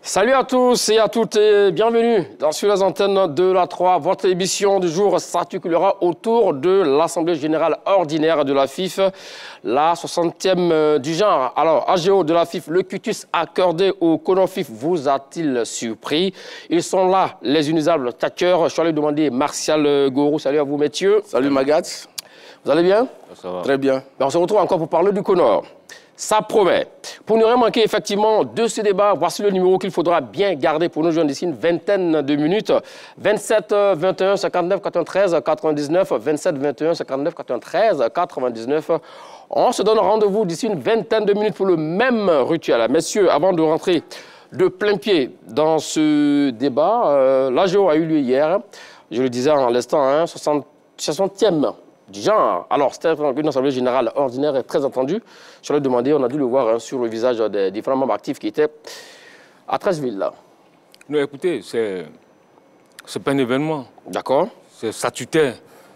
Salut à tous et à toutes et bienvenue sur les antennes de la 3. Votre émission du jour s'articulera autour de l'Assemblée générale ordinaire de la FIF, la 60e du genre. Alors, AGO de la FIF, le cutus accordé au CONOFIF vous a-t-il surpris? Ils sont là, les inusables tacteurs. Je suis allé demander Martial Gourou. Salut à vous, messieurs. Salut Magat. Vous allez bien? Ça va. Très bien. On se retrouve encore pour parler du CONOR. Ça promet. Pour ne rien manquer effectivement de ce débat, voici le numéro qu'il faudra bien garder pour nous joindre d'ici une vingtaine de minutes. 27 21 59 93 99, 27 21 59 93 99. On se donne rendez-vous d'ici une vingtaine de minutes pour le même rituel. Messieurs, avant de rentrer de plein pied dans ce débat, l'AGO a eu lieu hier, je le disais en l'instant, 60e du genre. Alors, c'était une assemblée générale ordinaire et très attendue. Je l'ai demandé, on a dû le voir sur le visage des différents membres actifs qui étaient à Treichville. Non, écoutez, c'est pas un événement. D'accord. C'est statutaire.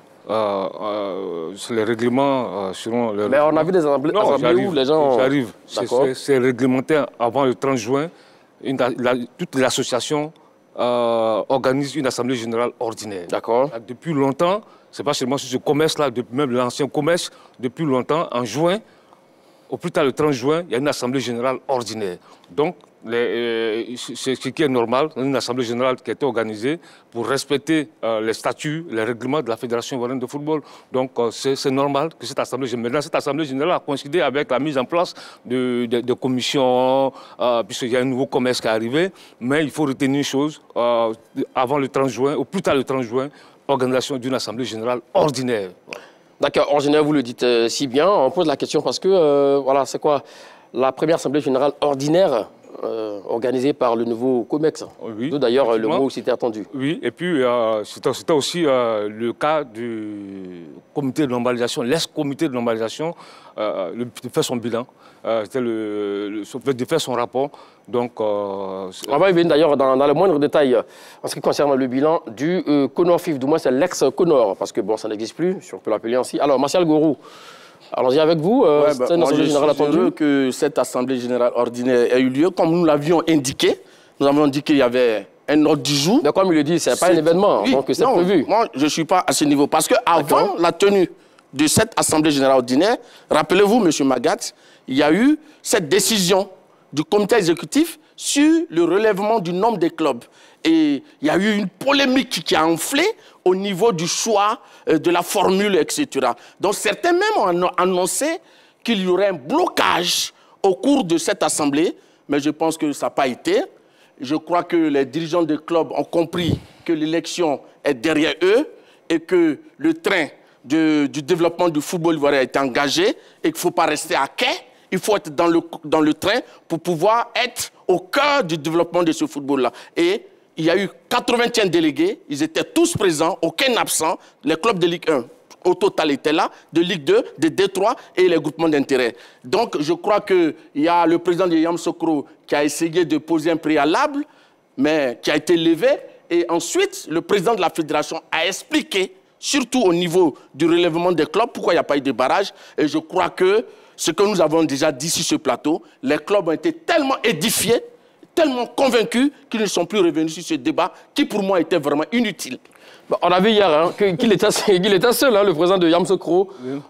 C'est les règlements selon... Mais on a vu des assemblées où les gens... J'arrive. C'est réglementaire. Avant le 30 juin, toute l'association organise une assemblée générale ordinaire. D'accord. Depuis longtemps, c'est pas seulement sur ce commerce-là, même l'ancien commerce, depuis longtemps, en juin, au plus tard le 30 juin, il y a une assemblée générale ordinaire. Donc, c'est ce qui est normal, une assemblée générale qui a été organisée pour respecter les statuts, les règlements de la Fédération ivoirienne de football. Donc, c'est normal que cette assemblée générale... Maintenant, cette assemblée générale a coïncidé avec la mise en place de commissions, puisqu'il y a un nouveau commerce qui est arrivé. Mais il faut retenir une chose, avant le 30 juin, au plus tard le 30 juin, organisation d'une assemblée générale ordinaire. D'accord, ordinaire, vous le dites si bien. On pose la question parce que, voilà, c'est quoi la première assemblée générale ordinaire organisée par le nouveau COMEX. Oui, d'ailleurs, le mot s'était attendu. Oui, et puis c'était aussi le cas du comité de normalisation, l'ex-comité de normalisation, de faire son bilan, de faire son rapport. Donc, on va y venir d'ailleurs dans le moindre détail en ce qui concerne le bilan du CONOR-FIF, du moins c'est l'ex-CONOR, parce que bon, ça n'existe plus, si on peut l'appeler ainsi. Alors, Martial Gourou, allons-y avec vous. C'est une assemblée générale attendue. Je suis heureux que cette assemblée générale ordinaire ait eu lieu, comme nous l'avions indiqué. Nous avons dit qu'il y avait un ordre du jour. Mais comme il le dit, ce n'est pas un événement, oui, donc c'est prévu. Moi, je ne suis pas à ce niveau. Parce qu'avant la tenue de cette assemblée générale ordinaire, rappelez-vous, M. Magat, il y a eu cette décision du comité exécutif sur le relèvement du nombre des clubs. Et il y a eu une polémique qui a enflé au niveau du choix de la formule, etc. Donc certains même ont annoncé qu'il y aurait un blocage au cours de cette assemblée, mais je pense que ça n'a pas été. Je crois que les dirigeants des clubs ont compris que l'élection est derrière eux et que le train du développement du football ivoirien est engagé et qu'il ne faut pas rester à quai. Il faut être dans le train pour pouvoir être au cœur du développement de ce football-là. Et il y a eu 81 délégués, ils étaient tous présents, aucun absent. Les clubs de Ligue 1, au total, étaient là, de Ligue 2, de D3 et les groupements d'intérêt. Donc, je crois qu'il y a le président de Yamoussoukro qui a essayé de poser un préalable, mais qui a été levé. Et ensuite, le président de la fédération a expliqué, surtout au niveau du relèvement des clubs, pourquoi il n'y a pas eu de barrage. Et je crois que ce que nous avons déjà dit sur ce plateau, les clubs ont été tellement édifiés, tellement convaincus qu'ils ne sont plus revenus sur ce débat qui, pour moi, était vraiment inutile. On a vu hier qu'il était seul, le président de Yamoussoukro,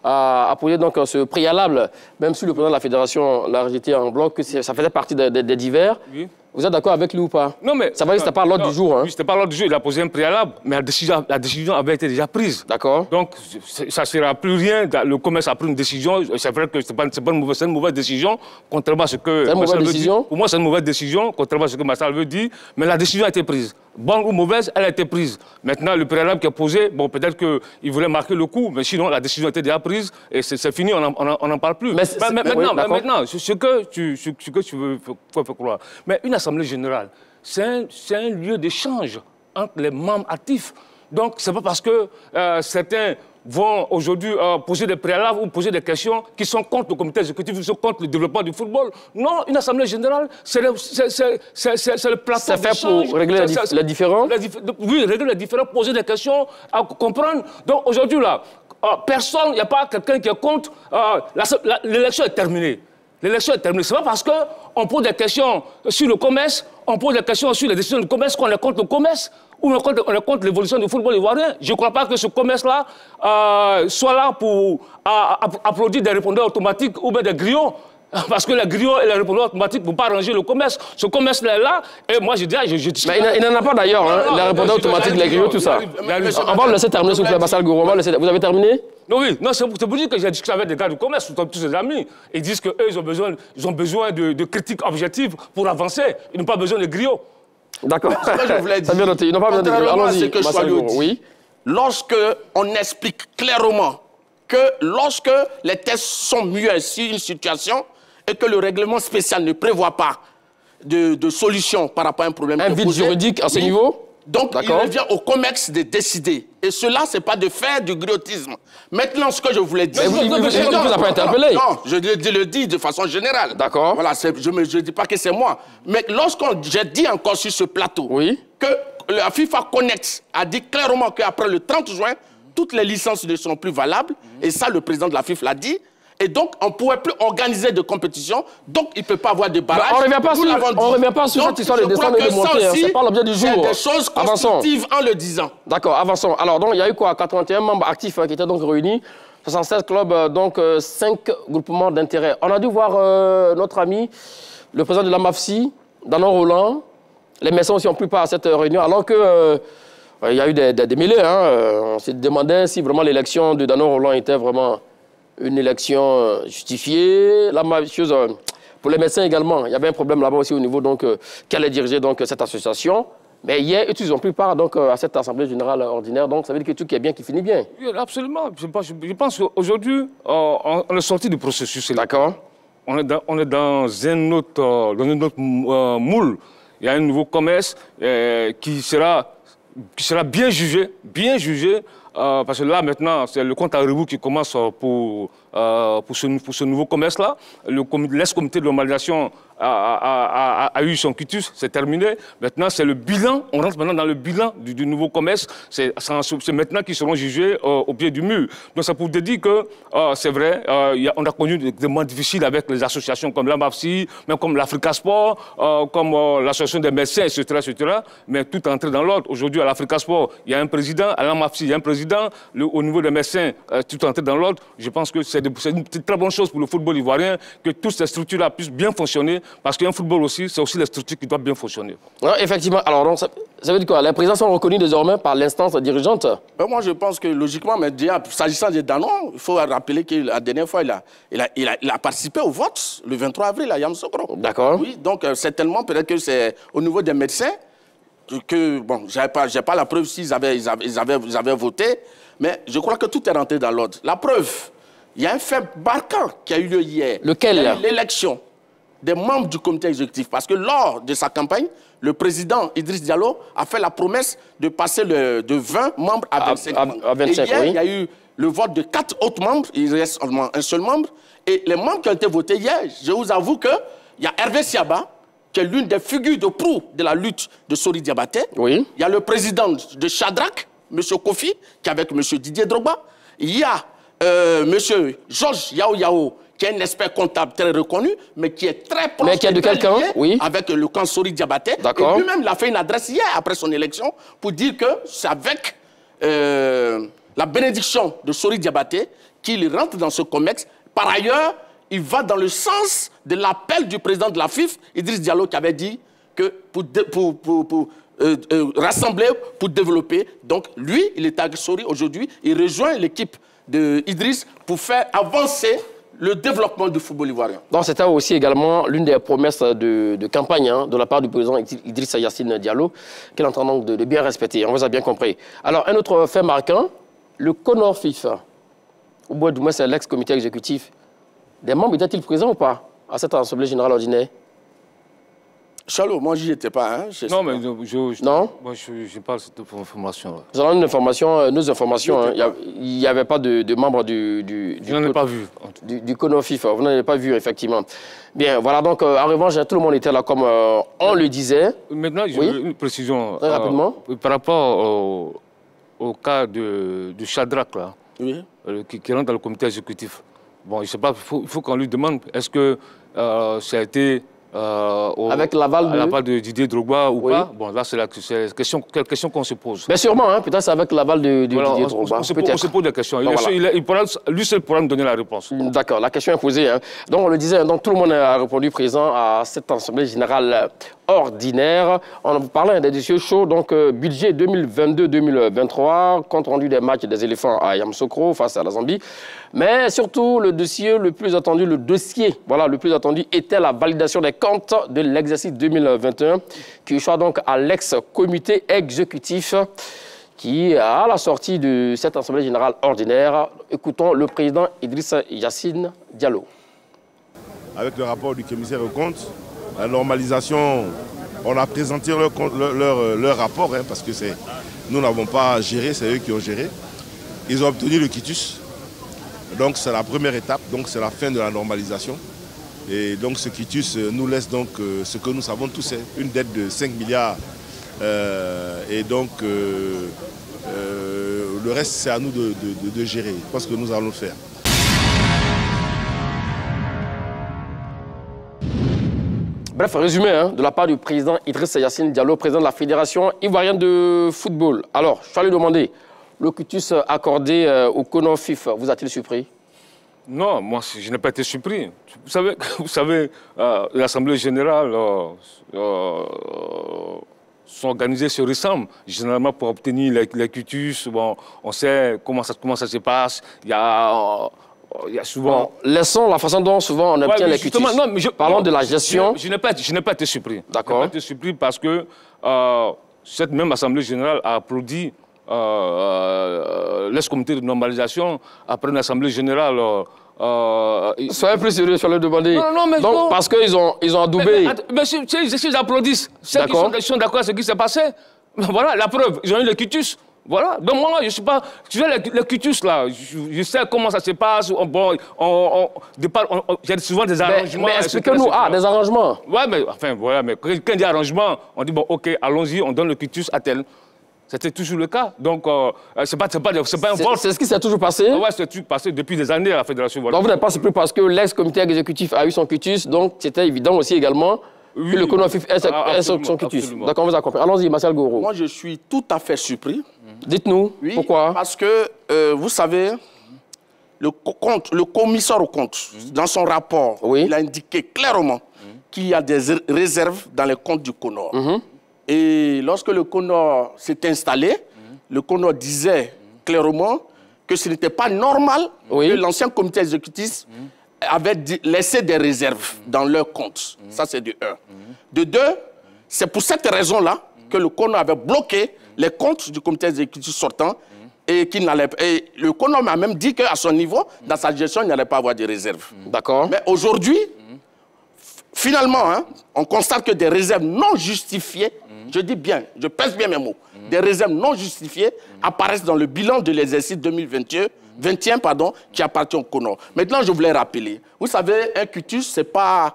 à poser donc ce préalable, même si le président de la fédération l'a rejeté en bloc, que ça faisait partie des divers. Oui. Vous êtes d'accord avec lui ou pas? Non, mais... Ça va dire que ce n'était pas l'ordre du jour. Oui, ce n'était pas l'ordre du jour, il a posé un préalable, mais la décision avait été déjà prise. D'accord. Donc, ça ne sera plus rien. Le commerce a pris une décision. C'est vrai que ce n'est pas une mauvaise décision, contrairement à ce que... C'est une mauvaise décision? Pour moi, c'est une mauvaise décision, contrairement à ce que Marcel veut dire, mais la décision a été prise. Bonne ou mauvaise, elle a été prise. Maintenant, le préalable qui est posé, bon, peut-être qu'il voulait marquer le coup, mais sinon, la décision était déjà prise et c'est fini, on n'en parle plus. Maintenant, ce que tu veux faire croire. Mais une assemblée générale, c'est un lieu d'échange entre les membres actifs. Donc, ce n'est pas parce que certains vont aujourd'hui poser des préalables ou poser des questions qui sont contre le comité exécutif, qui sont contre le développement du football. Non, une assemblée générale, c'est le plateau. C'est fait pour régler les différends? Oui, régler les différends, poser des questions, comprendre. Donc aujourd'hui, là, personne, il n'y a pas quelqu'un qui est contre. L'élection est terminée. L'élection est terminée. Ce n'est pas parce qu'on pose des questions sur le commerce, on pose des questions sur les décisions du commerce qu'on est contre le commerce ou on est contre l'évolution du football ivoirien. Je ne crois pas que ce commerce-là soit là pour applaudir des répondeurs automatiques ou bien des grillons. Parce que les grillons et les répondeurs automatiques ne vont pas arranger le commerce. Ce commerce-là est là, et moi je dis... Mais il n'en a pas d'ailleurs, hein, les répondeurs automatiques, les grillons, tout ça. On va le laisser terminer, s'il vous plaît, Bassal Gourou. Vous avez terminé? Non, oui, non, c'est pour dire que j'ai discuté avec des gars du commerce, tous ses amis. Ils disent qu'eux, ils ont besoin de critiques objectives pour avancer. Ils n'ont pas besoin de griots. D'accord. C'est ce que je voulais dire. Ça bien noté. Ils n'ont pas besoin de griots. Allons-y, Bassal Gourou. Oui. Lorsqu'on explique clairement que lorsque les tests sont mieux sur une situation et que le règlement spécial ne prévoit pas de solution par rapport à un problème. Un vide juridique à ce niveau? Donc, il revient au COMEX de décider. Et cela, ce n'est pas de faire du griotisme. Maintenant, ce que je voulais dire... Mais vous n'avez pas interpellé. Non, je le dis de façon générale. D'accord. Voilà, je ne dis pas que c'est moi. Mais j'ai dit encore sur ce plateau que la FIFA Connect a dit clairement qu'après le 30 juin, toutes les licences ne seront plus valables. Et ça, le président de la FIFA l'a dit. Et donc, on ne pouvait plus organiser de compétition. Donc, il ne peut pas avoir de barrage. On ne revient pas sur cette histoire de descendre et de monter. Ce n'est pas l'objet du jour. C'est des choses constructives en le disant. D'accord, avançons. Alors, donc, il y a eu quoi? 81 membres actifs qui étaient donc réunis. 76 clubs, donc 5 groupements d'intérêt. On a dû voir notre ami, le président de la MAFSI, Danon Roland. Les médecins aussi ont pris part à cette réunion, alors que... il y a eu des mêlées. On s'est demandé si vraiment l'élection de Danon Roland était vraiment une élection justifiée. La même chose pour les médecins également. Il y avait un problème là-bas aussi au niveau qui allait diriger donc, cette association. Mais hier, ils ont pris part donc, à cette assemblée générale ordinaire. Donc ça veut dire que tout qui est bien, qui finit bien. Oui, absolument. Je pense qu'aujourd'hui, on est sorti du processus. D'accord. On est dans un autre moule. Il y a un nouveau commerce qui sera bien jugé, parce que là, maintenant, c'est le compte à rebours qui commence pour ce nouveau commerce-là. L'ex-comité de normalisation a eu son quitus, c'est terminé. Maintenant, c'est le bilan. On rentre maintenant dans le bilan du nouveau commerce. C'est maintenant qu'ils seront jugés au pied du mur. Donc, ça pour te dire que c'est vrai, on a connu des moments difficiles avec les associations comme la MAFSI, même comme l'Africa Sport, comme l'association des médecins, etc. Mais tout est entré dans l'ordre. Aujourd'hui, à l'Africa Sport, il y a un président. À la MAFSI, il y a un président. Au niveau des médecins, tout est entré dans l'ordre. Je pense que c'est une très bonne chose pour le football ivoirien que toutes ces structures-là puissent bien fonctionner. Parce qu'un football aussi, c'est aussi les structures qui doivent bien fonctionner. Ouais, effectivement. Alors, donc, ça veut dire quoi? Les présidents sont reconnus désormais par l'instance dirigeante? Moi, je pense que logiquement, mais déjà, s'agissant de Danon, il faut rappeler que la dernière fois, il a participé au vote le 23 avril à Yamoussoukro. D'accord. Oui, donc certainement, peut-être que c'est au niveau des médecins que, bon, j'ai pas la preuve s'ils avaient voté, mais je crois que tout est rentré dans l'ordre. La preuve, il y a un fait marquant qui a eu lieu hier. Lequel? L'élection des membres du comité exécutif. Parce que lors de sa campagne, le président Idriss Diallo a fait la promesse de passer de 20 membres à 25 membres. À 25, et hier, il y a eu le vote de 4 autres membres, il reste seulement un seul membre. Et les membres qui ont été votés hier, je vous avoue qu'il y a Hervé Siaba, qui est l'une des figures de proue de la lutte de Sori Diabaté. Oui. Il y a le président de Shadrach, M. Kofi, qui est avec M. Didier Drogba. Il y a M. Georges Yao Yao, qui est un expert comptable très reconnu, mais qui est très proche de quelqu'un, oui, avec le camp Sori Diabaté. D'accord. Et lui-même, il a fait une adresse hier, après son élection, pour dire que c'est avec la bénédiction de Sori Diabaté qu'il rentre dans ce COMEX. Par ailleurs, il va dans le sens de l'appel du président de la FIF, Idriss Diallo, qui avait dit que pour rassembler, pour développer. Donc, lui, il est à Sori aujourd'hui. Il rejoint l'équipe d'Idriss pour faire avancer le développement du football ivoirien. Donc, c'était aussi également l'une des promesses de campagne de la part du président Idriss Yassine Diallo, qu'il est en train donc de bien respecter. On vous a bien compris. Alors, un autre fait marquant, le CONOR FIFA, au bout du moins, c'est l'ex-comité exécutif. Des membres étaient-ils présents ou pas à cette assemblée générale ordinaire? Charlot, moi, j'y étais pas. Hein, non, mais non? Moi, je parle de cette information-là. Nous avons nos informations. Hein. Il n'y avait pas de membres je n'en ai pas vu. Du CONOR FIFA. Vous n'en avez pas vu, effectivement. Bien, voilà. Donc, en revanche, tout le monde était là comme on le disait. Maintenant, j'ai une précision. Très rapidement. Par rapport au cas du Shadrach, là, oui, qui rentre dans le comité exécutif. bon, je ne sais pas, il faut qu'on lui demande, est-ce que ça a été avec l'aval de Didier Drogba ou pas? Bon, là, c'est la question qu'on se pose. Mais sûrement, hein, peut-être c'est avec l'aval de Didier Drogba. On se pose des questions. Lui seul pourra nous donner la réponse. D'accord, la question est posée. Hein. Donc, on le disait, donc, tout le monde a répondu présent à cette Assemblée générale ordinaire. On parlait des dossiers chauds, donc budget 2022-2023, compte rendu des matchs des éléphants à Yamoussoukro face à la Zambie. Mais surtout, le dossier le plus attendu, le plus attendu était la validation des comptes de l'exercice 2021 qui échoue donc à l'ex-comité exécutif qui, à la sortie de cette Assemblée générale ordinaire, écoutons le président Idrissa Yacine Diallo. Avec le rapport du commissaire aux comptes, la normalisation, on a présenté leur rapport, hein, parce que nous n'avons pas géré, c'est eux qui ont géré. Ils ont obtenu le quitus. Donc c'est la première étape, donc c'est la fin de la normalisation. Et donc ce quitus nous laisse donc ce que nous savons tous, une dette de 5 milliards. Et donc le reste c'est à nous de gérer. Je pense que nous allons le faire. Bref, résumé hein, de la part du président Idrissa Yacine Diallo, président de la Fédération ivoirienne de football. Alors, je vais lui demander, le quitus accordé au Kono FIF, vous a-t-il surpris? Non, moi, je n'ai pas été surpris. Vous savez l'Assemblée générale sont organisées sur décembre, généralement pour obtenir les quitus. Bon, on sait comment ça se passe. Il y a souvent... Bon, laissons la façon dont souvent on obtient les quitus. Parlons de la gestion. Je n'ai pas été surpris. D'accord. Je n'ai pas été surpris parce que cette même Assemblée générale a applaudi l'ex-comité de normalisation après une Assemblée générale. Soyez plus sérieux, je vais le demander. Non, mais donc, parce qu'ils ont adoubé. Mais s'ils applaudissent, ceux qui sont d'accord avec ce qui s'est passé, voilà, la preuve, ils ont eu le quitus. Voilà, donc moi, je ne suis pas... Tu vois, le quitus, là, je sais comment ça se passe. Bon, il y a souvent des arrangements. Mais expliquez-nous, des arrangements. Ouais, mais enfin, voilà, mais quand il y a arrangement, on dit, bon, OK, allons-y, on donne le quitus à tel. C'était toujours le cas. Donc, c'est pas un vol. C'est ce qui s'est toujours passé? Oui, c'est toujours passé depuis des années à la Fédération. Donc, vous n'êtes pas surpris parce que l'ex-comité exécutif a eu son quitus, donc c'était évident aussi également que le Kono FIF ait son quitus. D'accord, on vous a compris. Allons-y, Martial Goro. Moi, je suis tout à fait surpris. Dites-nous, pourquoi? Parce que, vous savez, le commissaire aux comptes, dans son rapport, il a indiqué clairement qu'il y a des réserves dans les comptes du Kono. Et lorsque le Kono s'est installé, le Kono disait clairement que ce n'était pas normal que l'ancien comité exécutif avait laissé des réserves dans leurs comptes. Ça, c'est de 1. De 2, c'est pour cette raison-là que le Kono avait bloqué les comptes du comité exécutif sortant et le Kono m'a même dit qu'à son niveau, dans sa gestion, il n'allait pas avoir de réserves. D'accord. Mais aujourd'hui, finalement, hein, on constate que des réserves non justifiées, je dis bien, je pèse bien mes mots, des réserves non justifiées apparaissent dans le bilan de l'exercice 2021, qui appartient au Kono. Maintenant, je voulais rappeler, vous savez, un quitus, c'est pas...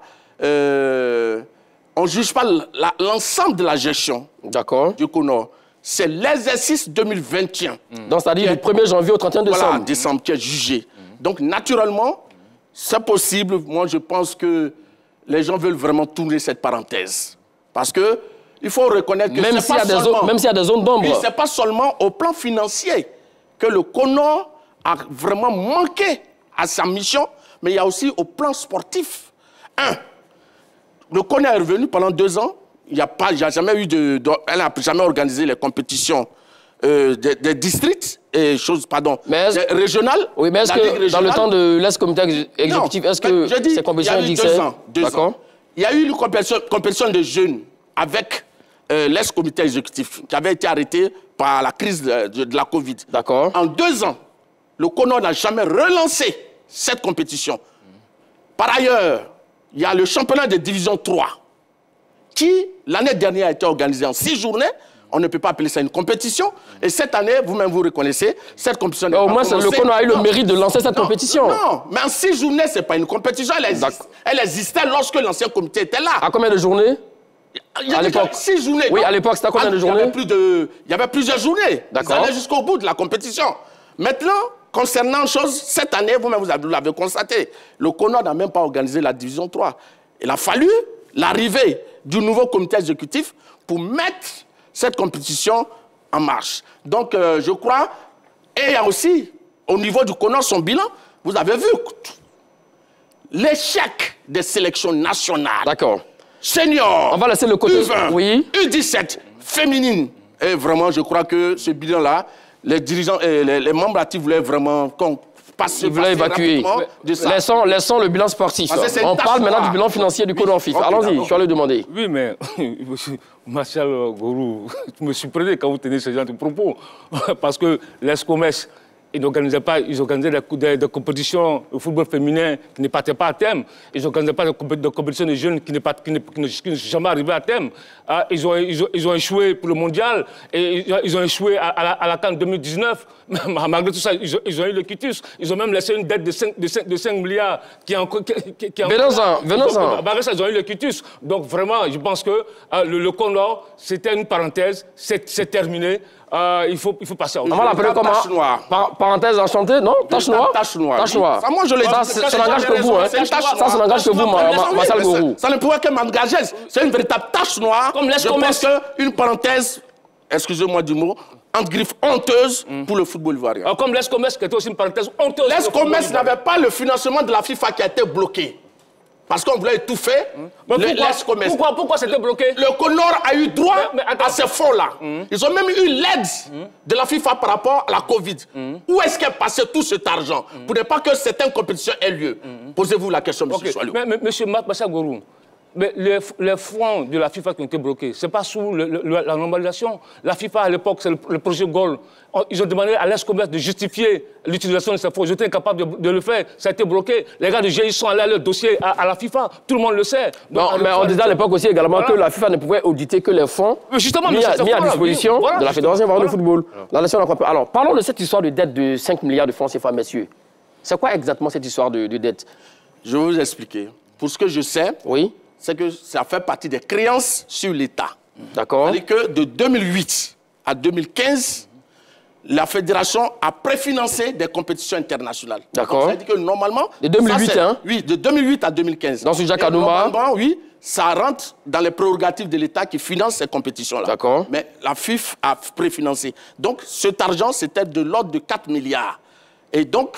on ne juge pas l'ensemble de la gestion du Kono. C'est l'exercice 2021. Donc, c'est-à-dire du 1er janvier au 31 décembre. Voilà, décembre, qui est jugé. Donc, naturellement, c'est possible. Moi, je pense que les gens veulent vraiment tourner cette parenthèse. Parce que il faut reconnaître que même s'il y a des zones d'ombre. Oui, ce n'est pas seulement au plan financier que le Kono a vraiment manqué à sa mission, mais il y a aussi au plan sportif. Le Kono est revenu pendant 2 ans. Il n'y a jamais eu elle n'a jamais organisé les compétitions des districts et choses, régionales. Oui, mais est-ce que dans le temps de l'ex-comité exécutif, est-ce que ces compétitions existaient? D'accord. Il y a eu une compétition de jeunes avec l'ex-comité exécutif qui avait été arrêté par la crise de la Covid. D'accord. En 2 ans, le Kono n'a jamais relancé cette compétition. Par ailleurs, il y a le championnat de division 3 qui, l'année dernière, a été organisé en 6 journées. On ne peut pas appeler ça une compétition. Et cette année, vous-même vous reconnaissez, cette compétition n'est pas commencée. Au moins, le Kono a eu le mérite de lancer cette compétition. Non, mais en 6 journées, ce n'est pas une compétition. Elle existait lorsque l'ancien comité était là. À combien de journées? À l'époque. 6 journées. Oui, à l'époque, c'était à combien de journées? Il y avait plusieurs journées. Ils allaient jusqu'au bout de la compétition. Maintenant, concernant chose, cette année, vous-même vous l'avez constaté, le CONOR n'a même pas organisé la division 3. Il a fallu l'arrivée du nouveau comité exécutif pour mettre cette compétition en marche. Donc, je crois, et il y a aussi, au niveau du CONOR, son bilan, vous avez vu l'échec des sélections nationales. D'accord. Seniors, on va laisser le côté U20, oui. U17, féminine. Et vraiment, je crois que ce bilan-là, les dirigeants et les membres actifs voulaient vraiment qu'on passe. Ils voulaient évacuer. Laissons le bilan sportif. On parle maintenant du bilan financier du CONOR FIFA. Allons-y, je vais le demander. Oui, mais Martial Gourou, je me suis surprenez quand vous tenez ce genre de propos. Parce que l'ESCOMES, ils n'organisaient pas, ils organisaient des compétitions au football féminin qui ne partaient pas à terme. Ils n'organisaient pas des compétitions de jeunes qui ne sont jamais arrivés à terme. Ils ont échoué pour le mondial et ils ont échoué à la CAN 2019. Malgré tout ça, ils ont eu le quitus. Ils ont même laissé une dette de 5 milliards qui est venons-en. Malgré ça, ils ont eu le quitus. Donc vraiment, je pense que le CONOR, c'était une parenthèse, c'est terminé. Il faut passer à autre chose. On va l'appeler comment? Parenthèse enchantée, non? Tache noire? Tache noire. Tache noire. Ça, moi, je l'ai dit. Ça n'engage que vous, hein? Ça n'engage que vous, Martial Gourou. Ça ne pourrait que m'engager. C'est une véritable tache noire. Je pense qu'une parenthèse, excusez-moi du mot, en griffe honteuse pour le football ivoirien. Comme l'ESCOMES, qui était aussi une parenthèse honteuse. L'ESCOMES n'avait pas le financement de la FIFA qui a été bloqué. Parce qu'on voulait étouffer pourquoi c'était bloqué? Le CONOR a eu droit à ces fonds-là. Ils ont même eu l'aide de la FIFA par rapport à la Covid. Où est-ce qu'est passé tout cet argent pour ne pas que certaines compétitions aient lieu? Posez-vous la question, M. Soilou. Mais M. Martial Gourou, mais les fonds de la FIFA qui ont été bloqués, ce n'est pas sous la normalisation. La FIFA, à l'époque, c'est le projet Goal. Ils ont demandé à l'ESCOMES de justifier l'utilisation de ces fonds. J'étais incapable de le faire. Ça a été bloqué. Les gars de GIE sont allés à leur dossier à la FIFA. Tout le monde le sait. Donc, non, mais on disait à l'époque aussi également que la FIFA ne pouvait auditer que les fonds mis à disposition de la Fédération ivoirienne de football. Alors, parlons de cette histoire de dette de 5 milliards de francs CFA, messieurs. C'est quoi exactement cette histoire de dette? Je vais vous expliquer. Pour ce que je sais, oui, c'est que ça fait partie des créances sur l'État. D'accord. C'est-à-dire que de 2008 à 2015, la fédération a préfinancé des compétitions internationales. D'accord. C'est-à-dire que normalement... De 2008, hein? Oui, de 2008 à 2015. Dans ce Jacques Anouma. Normalement, oui, ça rentre dans les prérogatives de l'État qui finance ces compétitions-là. D'accord. Mais la FIFA a préfinancé. Donc, cet argent, c'était de l'ordre de 4 milliards. Et donc,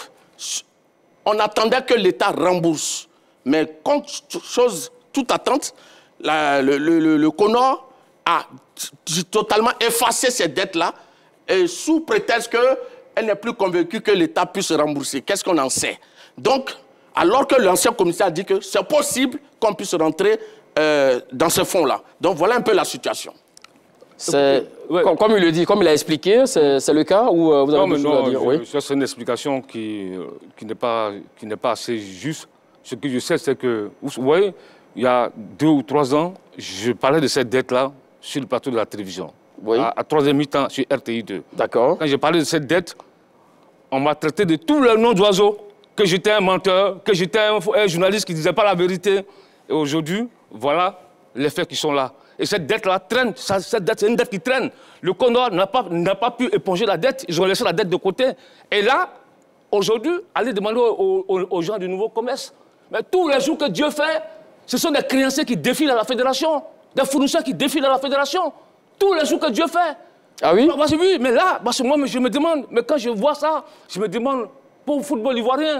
on attendait que l'État rembourse. Mais contre chose... toute attente, le CONOR a totalement effacé ces dettes-là sous prétexte qu'elle n'est plus convaincue que l'État puisse rembourser. Qu'est-ce qu'on en sait? Donc, alors que l'ancien commissaire a dit que c'est possible qu'on puisse rentrer dans ce fonds-là. Donc, voilà un peu la situation. Comme il le dit, comme il a expliqué, c'est le cas où vous avez quelque chose à dire? Oui. C'est une explication qui n'est pas assez juste. Ce que je sais, c'est que, vous voyez, il y a 2 ou 3 ans, je parlais de cette dette-là sur le plateau de la télévision. Oui. À 3e mi-temps sur RTI 2. D'accord. Quand j'ai parlé de cette dette, on m'a traité de tous les noms d'oiseaux, que j'étais un menteur, que j'étais un journaliste qui ne disait pas la vérité. Et aujourd'hui, voilà les faits qui sont là. Et cette dette-là traîne, cette dette, c'est une dette qui traîne. Le CONOR n'a pas pu éponger la dette, ils ont laissé la dette de côté. Et là, aujourd'hui, allez demander aux gens du nouveau commerce. Mais tous les jours que Dieu fait, ce sont des créanciers qui défilent à la fédération, des fournisseurs qui défilent à la fédération. Tous les jours que Dieu fait. Ah oui? Parce que oui, mais là, parce que moi, je me demande, mais quand je vois ça, je me demande, pauvre football ivoirien,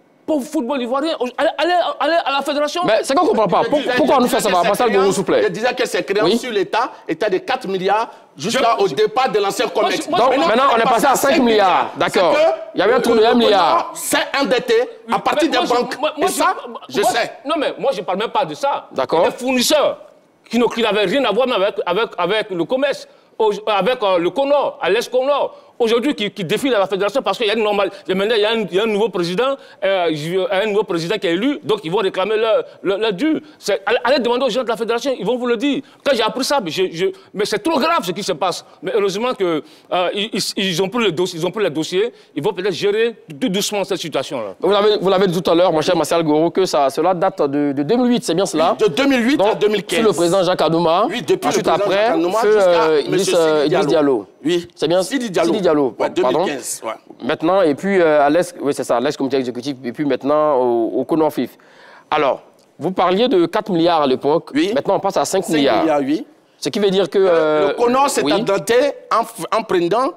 allez à la fédération. Mais c'est qu'on ne comprend pas. Pourquoi on nous fait ça? Martial Gourou, s'il vous plaît. Je disais que ces créances sur l'État étaient de 4 milliards jusqu'au départ de l'ancien commerce. Donc maintenant, on est passé à 5 milliards. D'accord. Il y avait un trou de 1 milliard. C'est endetté à partir des banques. Et ça, je sais. Non, mais moi, je ne parle même pas de ça. D'accord. Des fournisseurs qui n'avaient rien à voir même avec le commerce, avec le CONOR, à l'ESCOMES. Aujourd'hui, qui défile à la fédération parce qu'il y a il y a un nouveau président, qui est élu, donc ils vont réclamer leur dû. Allez demander aux gens de la fédération, ils vont vous le dire. Quand j'ai appris ça, mais c'est trop grave ce qui se passe. Mais heureusement qu'ils ont pris les dossiers, ils vont peut-être gérer tout doucement cette situation-là. Vous l'avez dit tout à l'heure, mon cher Martial Gourou, que cela date de 2008, c'est bien cela? De 2008 donc, à 2015. Sur le président Jacques Anouma. Oui, depuis ensuite le président après, Jacques Anouma, Idriss Diallo. Oui. C'est bien Sidi Diallo. Ouais, 2015. Ouais. Maintenant, et puis à l'Est, oui, c'est ça, à l'Est comité exécutif, et puis maintenant au Conor FIF. Alors, vous parliez de 4 milliards à l'époque. Oui. Maintenant, on passe à 5 milliards. 5 milliards, oui. Ce qui veut dire que... le Conor s'est oui. endetté en prenant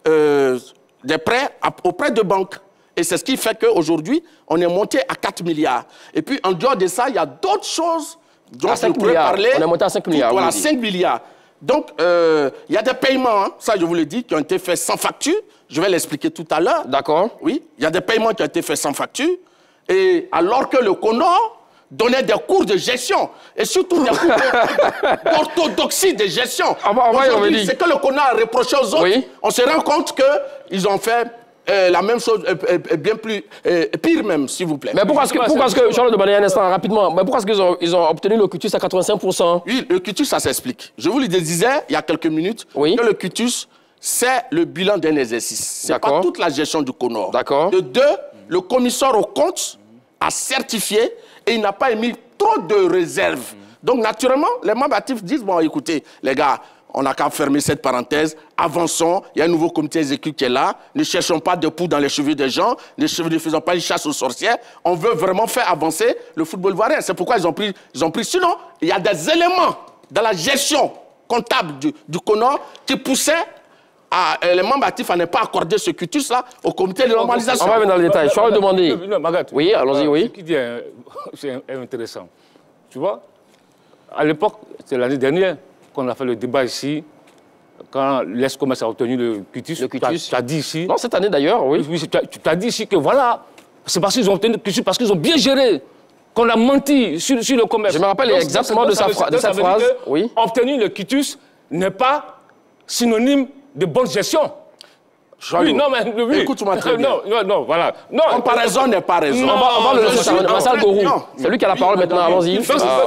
des prêts auprès de banques. Et c'est ce qui fait qu'aujourd'hui, on est monté à 4 milliards. Et puis, en dehors de ça, il y a d'autres choses dont À 5 je pourrais milliards. parler. On est monté à 5 milliards. Voilà, oui. 5 milliards. Donc, il y a des paiements, hein, ça je vous l'ai dit, qui ont été faits sans facture. Je vais l'expliquer tout à l'heure. D'accord. Oui, il y a des paiements qui ont été faits sans facture. Et alors que le Conor donnait des cours de gestion, et surtout des cours d'orthodoxie de gestion. On va y revenir. C'est que le Conor a reproché aux autres. Oui. On se rend compte qu'ils ont fait la même chose, bien plus, pire même, s'il vous plaît. Mais pourquoi est-ce que, Charles demandait un instant rapidement, mais pourquoi est-ce qu'ils ont obtenu le cutus à 85%? Oui, le cutus, ça s'explique. Je vous le disais il y a quelques minutes, Oui. que le cutus, c'est le bilan d'un exercice. Ce n'est pas toute la gestion du Conor. D'accord. De deux, le commissaire aux comptes a certifié et il n'a pas émis trop de réserves. Donc, naturellement, les membres actifs disent, bon, écoutez, les gars, on n'a qu'à fermer cette parenthèse, avançons, il y a un nouveau comité exécutif qui est là, ne cherchons pas de poux dans les cheveux des gens, ne faisons pas une chasse aux sorcières, on veut vraiment faire avancer le football ivoirien. C'est pourquoi ils ont pris. Sinon, il y a des éléments dans la gestion comptable du Conor qui poussaient les membres actifs à ne pas accorder ce cutus-là au comité de normalisation. On va venir dans les détails. Je vais demander. Magat, Oui, allons-y, oui. Ce qu'il dit, c'est intéressant. Tu vois, à l'époque, c'est l'année dernière qu'on a fait le débat ici, quand l'Est-Commerce a obtenu le cutus. Le cutus. Tu as dit ici. Non, cette année d'ailleurs, oui. Oui, tu as dit ici que voilà, c'est parce qu'ils ont obtenu le cutus, parce qu'ils ont bien géré, qu'on a menti sur le commerce. Je me rappelle exactement de cette phrase. Oui. Obtenir le cutus n'est pas synonyme de bonne gestion. Oui, non, mais... Oui. Écoute-moi très bien. Non, voilà. Non, comparaison n'est pas raison. On va le laisser Marcel Gourou. C'est lui qui a la parole maintenant, allons-y.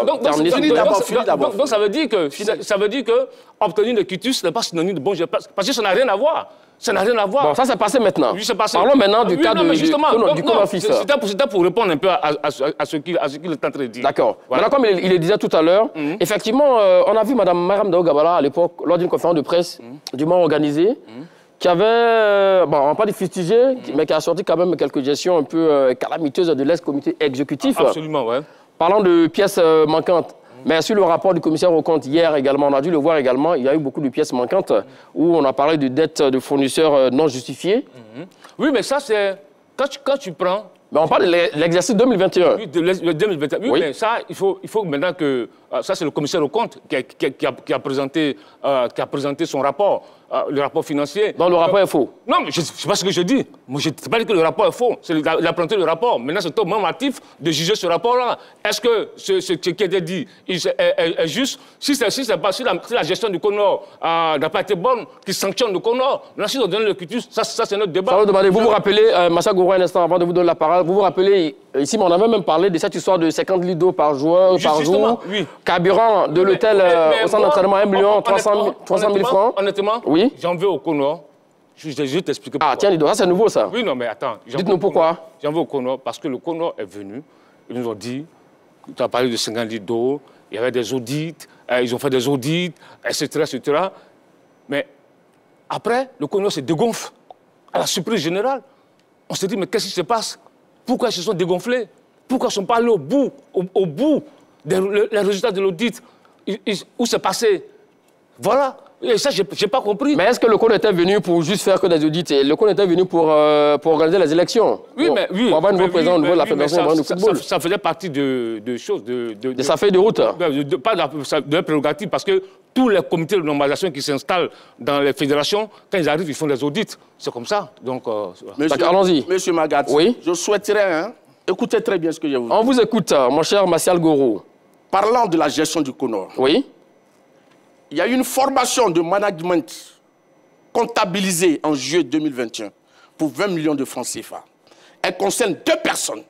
Donc ça veut dire que obtenir le cutus n'est pas synonyme de bon gestion, parce que ça n'a rien à voir. Ça n'a rien à voir. Bon, ça c'est passé maintenant. Oui, c'est passé. Parlons maintenant du cas du Conor FIF. C'était pour répondre un peu à ce qu'il est en train de dire. D'accord. Voilà. Maintenant, comme il le disait tout à l'heure, effectivement, on a vu Mme Mariam Ndao Gabala à l'époque, lors d'une conférence de presse dûment organisée, qui avait, bon, on va pas dire fustigé, mais qui a sorti quand même quelques gestions un peu calamiteuses de l'ex-comité exécutif. Absolument, ouais. Parlant de pièces manquantes. Mais sur le rapport du commissaire aux comptes hier également, on a dû le voir également, il y a eu beaucoup de pièces manquantes où on a parlé de dettes de fournisseurs non justifiées. Oui, mais ça, c'est... Quand tu prends... Mais on parle de l'exercice 2021. Oui, de 2021. Oui, mais ça, il faut maintenant que... ça, c'est le commissaire aux comptes qui a présenté son rapport, le rapport financier. Donc le rapport est faux. Non, mais je ne sais pas ce que je dis. Moi, je ne pas dit que le rapport est faux. Il a présenté le rapport. Maintenant, c'est au membre actif de juger ce rapport-là. Est-ce que ce qui a été dit est juste? Si la gestion du Conor n'a pas été bonne, qui sanctionne le Conor, là, si on donne le cutus, ça c'est notre débat. Ça va demander. Vous vous rappelez, Massa Gourou, un instant avant de vous donner la parole, vous vous rappelez, ici, on avait même parlé de cette histoire de 50 litres d'eau par joueur, par jour, oui. Carburant de l'hôtel au centre d'entraînement 1 300 000 francs. Honnêtement, oui. J'en veux au Conor. Je vais t'expliquer pourquoi. Ah, tiens, ça c'est nouveau, ça. Oui, non, mais attends. Dites-nous pourquoi. J'en veux au Conor parce que le Conor est venu. Ils nous ont dit, tu as parlé de 50 litres d'eau, il y avait des audits, ils ont fait des audits, etc. Mais après, le Conor se dégonfle. À la surprise générale, on s'est dit, mais qu'est-ce qui se passe? Pourquoi ils se sont dégonflés? Pourquoi ils ne sont pas allés au bout des résultats de l'audit? Où c'est passé? Voilà. Et ça, je n'ai pas compris. Mais est-ce que le Conor était venu pour juste faire que des audits? Le Conor était venu pour organiser les élections? Oui, mais oui. Pour avoir un nouveau président au niveau de la Fédération de football. Ça faisait partie de choses. De sa feuille de route? Pas de la prérogative, parce que tous les comités de normalisation qui s'installent dans les fédérations, quand ils arrivent, ils font des audits. C'est comme ça. Donc, allons-y. Monsieur Magat, oui? Je souhaiterais, écoutez très bien ce que je vous dis. On vous écoute, mon cher Martial Gourou. Parlant de la gestion du Conor. Oui. Il y a eu une formation de management comptabilisée en juillet 2021 pour 20 millions de francs CFA. Elle concerne 2 personnes.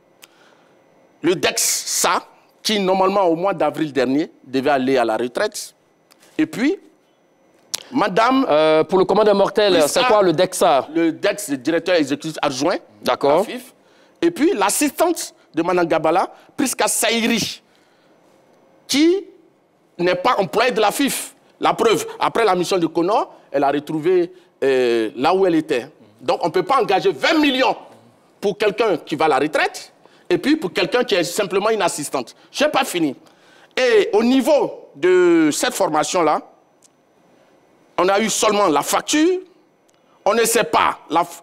Le DEXA, qui normalement au mois d'avril dernier devait aller à la retraite. Et puis, madame... pour le commandant mortel, c'est quoi le DEXA? Le DEX, le directeur exécutif adjoint. D'accord. Et puis, l'assistante de madame Gabala, Priska Saïri, qui n'est pas employée de la FIF. La preuve, après la mission de Conor, elle a retrouvé là où elle était. Donc, on ne peut pas engager 20 millions pour quelqu'un qui va à la retraite et puis pour quelqu'un qui est simplement une assistante. Je n'ai pas fini. Et au niveau de cette formation-là, on a eu seulement la facture. On ne sait pas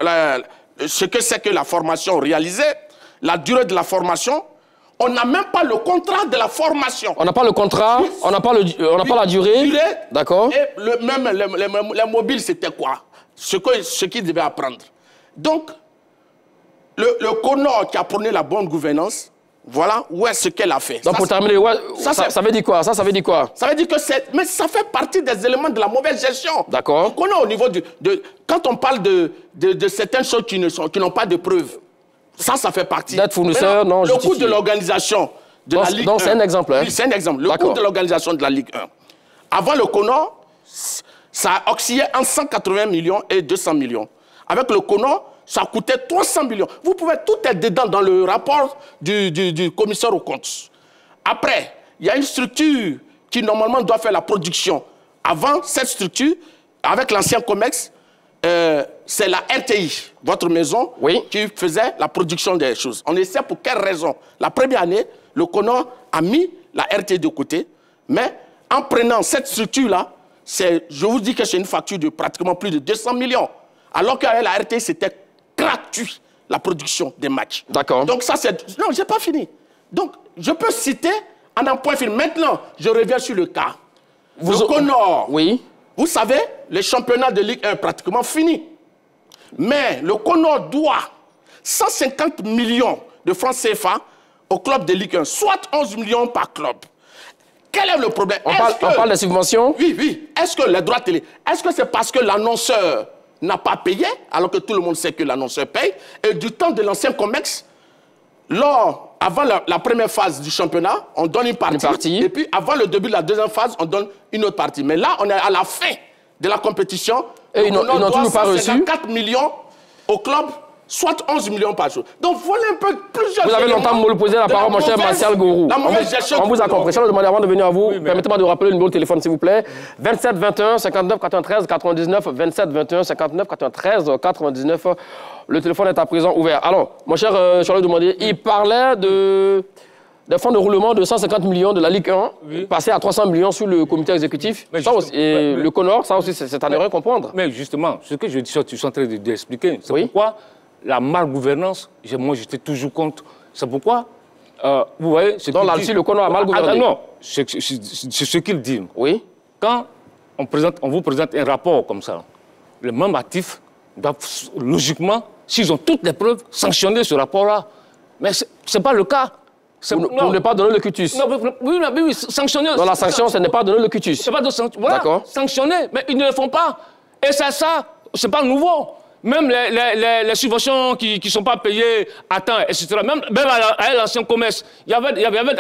ce que c'est que la formation réalisée, la durée de la formation. On n'a même pas le contrat de la formation. On n'a pas le contrat, on n'a pas la durée. D'accord. Et même les mobiles, c'était quoi? Ce qu'ils devaient apprendre. Donc, le CONOR qui a prôné la bonne gouvernance, voilà où est-ce qu'elle a fait. Donc, pour terminer, ouais, ça veut dire quoi? Ça veut dire quoi? Ça veut dire que mais ça fait partie des éléments de la mauvaise gestion. D'accord. On a au niveau quand on parle de certaines choses qui n'ont pas de preuves, ça fait partie. D'être fournisseur, non, le coût de l'organisation de la Ligue 1. Donc, c'est un exemple. Hein? Oui, c'est un exemple. Le coût de l'organisation de la Ligue 1. Avant le CONOR, ça oscillait entre 180 millions et 200 millions. Avec le CONOR, ça coûtait 300 millions. Vous pouvez tout être dedans dans le rapport du commissaire aux comptes. Après, il y a une structure qui normalement doit faire la production. Avant cette structure, avec l'ancien COMEX, c'est la RTI, votre maison, qui faisait la production des choses. On essaie pour quelle raison? La première année, le CONOR a mis la RTI de côté, mais en prenant cette structure-là, je vous dis que c'est une facture de pratiquement plus de 200 millions. Alors qu'avec la RTI, c'était gratuit, la production des matchs. D'accord. Donc ça, c'est... Non, je n'ai pas fini. Donc, je peux citer en un point final. Maintenant, je reviens sur le cas. Le CONOR, vous savez, les championnats de Ligue 1 pratiquement finis. Mais le CONOR doit 150 millions de francs CFA au club de Ligue 1, soit 11 millions par club. Quel est le problème? On parle des subventions? Oui, oui. Est-ce que les droits télé, est-ce que c'est parce que l'annonceur n'a pas payé, alors que tout le monde sait que l'annonceur paye, et du temps de l'ancien COMEX, avant la première phase du championnat, on donne une partie, et puis avant le début de la deuxième phase, on donne une autre partie. Mais là, on est à la fin de la compétition, et ils n'ont toujours pas reçu 4 millions au club, soit 11 millions par jour. Donc voilà un peu plusieurs... Vous avez longtemps me poser la parole, mon cher Martial Gourou. On vous a compris. Je vais demander avant de venir à vous. Permettez-moi de rappeler le numéro de téléphone, s'il vous plaît. 27 21 59 93 99. 27 21 59 93 99. Le téléphone est à présent ouvert. Alors, mon cher Charles Demandé, il parlait des fonds de roulement de 150 millions de la Ligue 1, passés à 300 millions sur le comité exécutif. Ça aussi, et le CONOR, ça aussi, c'est à ne rien comprendre. Mais justement, ce que je suis en train d'expliquer, c'est pourquoi la malgouvernance, moi j'étais toujours contre. C'est pourquoi, vous voyez... Donc là-dessus, le CONOR a mal gouverné. Non, c'est ce qu'il dit. Oui. Quand on vous présente un rapport comme ça, les membres actifs doivent logiquement, s'ils ont toutes les preuves, sanctionner ce rapport-là. Mais ce n'est pas le cas. Vous ne pas donner le cutus. Non, oui, sanctionner. Dans la sanction, ce n'est pas donner le cutus. C'est pas de voilà, sanctionner, mais ils ne le font pas. Et c'est ça, c'est pas nouveau. Même les subventions qui ne sont pas payées à temps, etc. Même à l'ancien commerce, il y avait